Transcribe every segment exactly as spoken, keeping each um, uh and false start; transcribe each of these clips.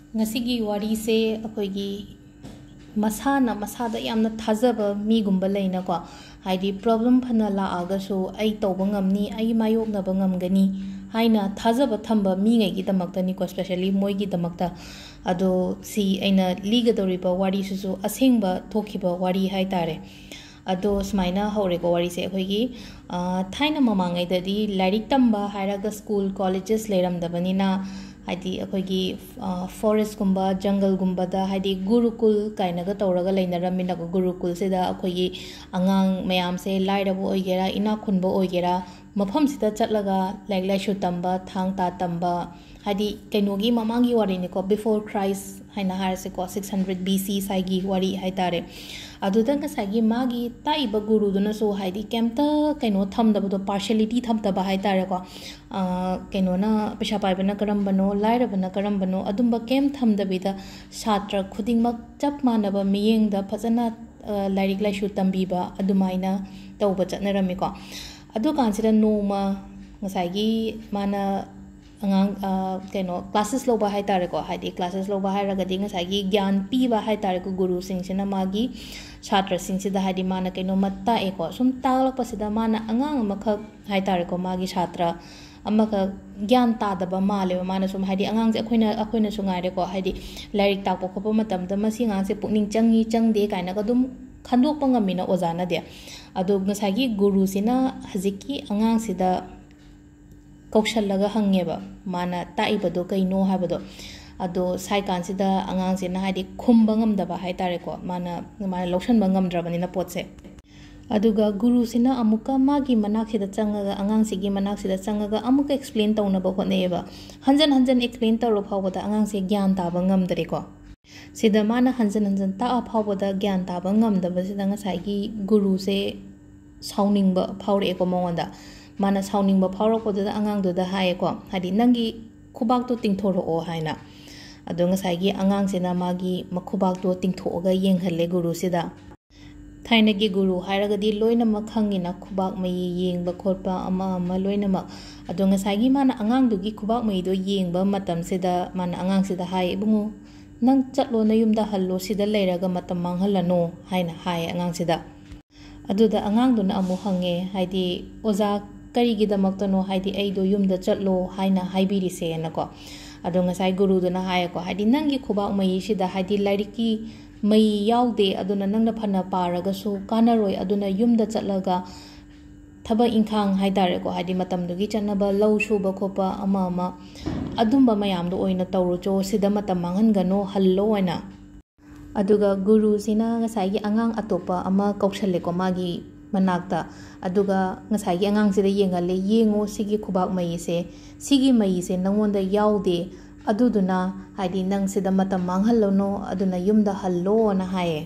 ngasi wari se akoigi masana masada yamna thajaba mi gumba leina ko haidi problem phana la aga so ai tawba ngamni ai mayok na bangam gani haina thajaba thamba mi ngai gi damakta ni ko especially moi gi damakta ado si aina liga doriba wari su asengba thokiba wari hai tare ado smaina hore ko wari se akoigi thaina mamangai dadi lairik tamba hairaga school colleges leiram dabanina haidi akoigi forest gumba jungle gumba da haidi gurukul kaina ga tawraga leinaramina ko gurukul se da akoigi angang mayam se lairabo oigera ina khunbo oigera mafam sida chatlaga laik laishu tamba thang ta tamba haidi kainogi mamangi wari ni ko before Christ haina harse ko six hundred B C saigi wari haitare adudang sagi magi taiba guru duna so haidi kemta kaino thamdaba do partiality thamdaba haitare ko kaino na pesha paibana karambano lairabana karambano adumba kem thamdabida chatra khudingmak chap manaba miyengda phajana lairik laishu tambiba adumaina tawba chatnarami ko adu kansida noma ngasagi mana angang kaino classes loba haitare ko haidi classes loba hairagadi ngasagi gyan piba haitare ko guru singsina magi chatra singsida haidi mana kaino matta e ko sum taglakpasida mana angang amakha haitare ko magi chatra amaka gyan tadaba male mana sum haidi angang se akoina akoina sungaire ko haidi lairik takpo khopa matamda masi ngang se pukning changi changde kaina ka dum khandokpa ngamina ozana de adu ngasagi guru sina haziki angang sida kaushalaga hangeba mana taibado kaino habado ado sai kansida angang sina haidi khumba ngamdaba haitare ko mana mana lotion bangam drabani na potse aduga guru sina amuka magi manak sida changaga angang sigi manak sida changaga amuka explain tawna ba khoneba hanjan hanjan explain tawro phawada angang se gyan taba ngamdare ko sida mana hanjan hanjan ta phawada gyan taba ngamdaba sida ngasagi guru se sauningba phawre ko mongonda mana sauningba phawrokoda angang do da haye ko hadi nangi khubak to tingthoro o haina ado ngasagi angang sina magi makhubak to tingthoga yenghalle guru sida thaina gi guru hairagadi loina makhangina khubak mai yengba khotpa ama ama loina mak ado ngasagi mana angang dugi khubak mai do yengba matam sida mana angang sida haye bungu nang chatlo na yumda hallo sida leiraga matam manghalano haina haye angang sida aduda angang duna amu hange haidi oza karigi damaktano haidi aido yumda chatlo haina haibiri se nako ado ngasai guru duna haye ko haidi nangi khubak mai sida haidi lairiki mai yaude aduna nangna phana paraga su kanaroi aduna yumda chatlaga thaba inkhang haidare ko haidi matamdugi chanaba law shuba khopa ama ama adumba mayamdo oina tawrocho sida matam manghangano hallo oina aduga guru sina ngasai angang atopa ama kaushale ko magi manakta aduga ngasai angang sida yengale yengo sigi khubak mai se sigi mai se nangonda yaude aduduna haidi nang sida matam manghallono aduna yumda hallo na haye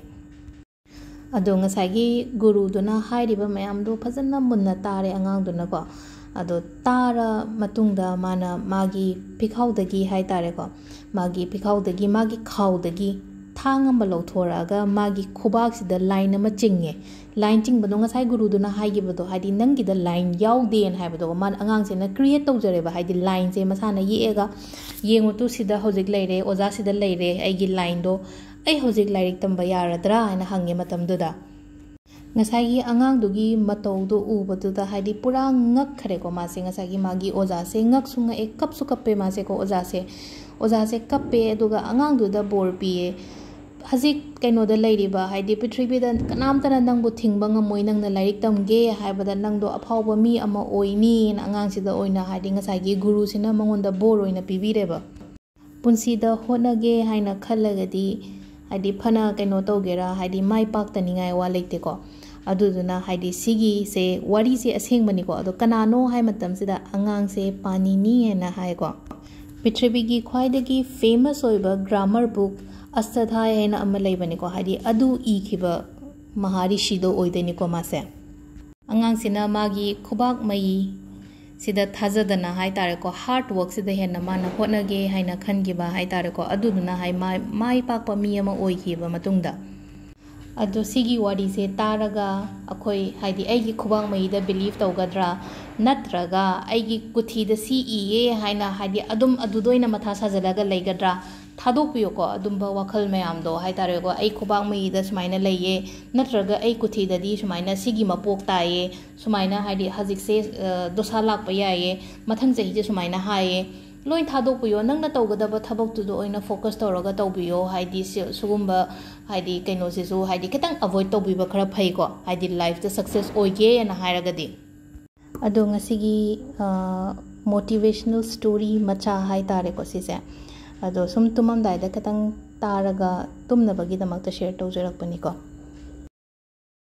ado ngasai guru duna hairiba mayamdo phajana munna tare angang duna ko ado tara matungda mana magi pikhaudagi hai tare ko magi pikhaudagi magi khaudagi thang ama lawthoraga magi khubak sida line ama chingge line chingbado ngasai guru duna haigibado haidi nangi da line yaude en haibado man angang sena create tawjareba haidi line se masana yeega yengo tu sida hojik leire oja sida leire aigi line do ai hojik lairik tamba yaradra ana hange matam duda ngasai angang dugi matau do ubadu da haidi pura ngak khare ko mase ngasai magi oja se ngak sunga ek kap su kappe mase ko oja se oja se kappe duga angang du da bor piye hazik kaino da lairiba haidi pitribi da kanam tana nangbu thingba ngamoi nangna lairik tamge haibada nangdo aphawba mi ama oini na angang sida oina haidi ngasai guru sina mangonda bor oina pibireba punsida honage haina khallagadi haidi phana kaino tawgera haidi mai pak taningai wa leite ko aduduna haidi sigi se wari se asengmani ko ado kanano hai matam sida angang se pani ni na hai ko pitribi gi khwaidagi famous oiba grammar book Esada haina ama leibani ko haidi adu ikhiba maharishi do oideni ko mase angang sina magi khubak mai sida thajadana hai tare ko hard work sida henna mana hotnage haina khangiba hai tare ko aduduna hai mai mai pakpa mi ama oikiba matungda ado sigi wari se taraga akoi haidi aigi khubang mai da believe tawgadra natraga aigi kuthi da C E A haina haidi adum adudoina matha sajalaga leigadra थादोक्पियोको अदुम्बा वाखल मयामदो हाइतारेको आई खुबाक मईदा सुमाइना लैये नत्रगा आई कुथीददी सुमाइना सिगी मपोक ताये सुमाइना हाइदि हजिकसे दोसा लाकपा याये मथंग चहीजे सुमाइना हाये लोइन थादोक्पियो नंगना तौगदबा थबक्तुदो ओइना focus तौरगा तौबियो हाइदि सुगुम्बा हाइदि कैनोसिसु हाइदि खितंग अवॉइड तौबिबा खरा फैको हाइदि लाइफ द सक्सेस ओइगे ना हाइरगदि अदो ngasiगी मोटिवेशनल स्टोरी मचा हाइतारेको सिसे अदो सुम तुमम दाइदा खतंग तारगा तुमनबगी दमकता शेयर तौजरकपनिको